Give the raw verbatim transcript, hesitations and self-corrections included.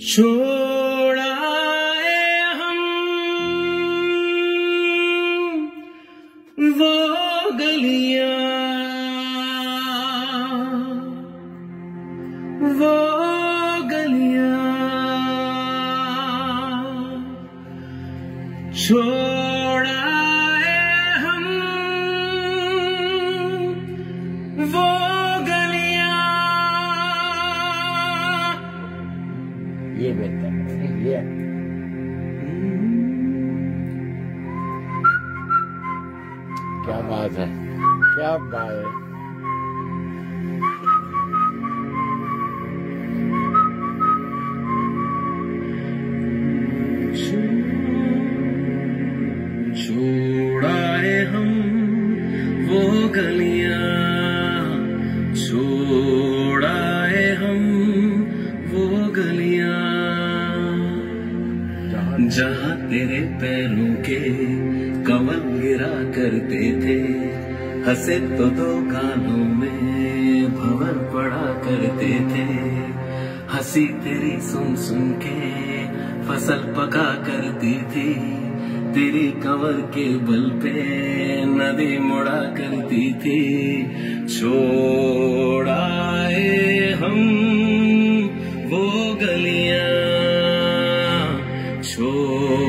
छोड़ाए हम वो गलियां, वो गलियां, छोड़ाए हम वो गलियां। ये बेहतर है, ये क्या बात है, क्या बात है। छोड़ाए हम वो गलियां, छोड़ाए हम वो गलियां, जहाँ तेरे पैरों के कमल गिरा करते थे। हंसे तो दो गालों में भंवर पड़ा करते थे। हंसी तेरी सुन सुन के फसल पका करती थी। तेरी कमर के बल पे नदी मुड़ा करती थी। छोड़ाए हम वो गलियां, छोड़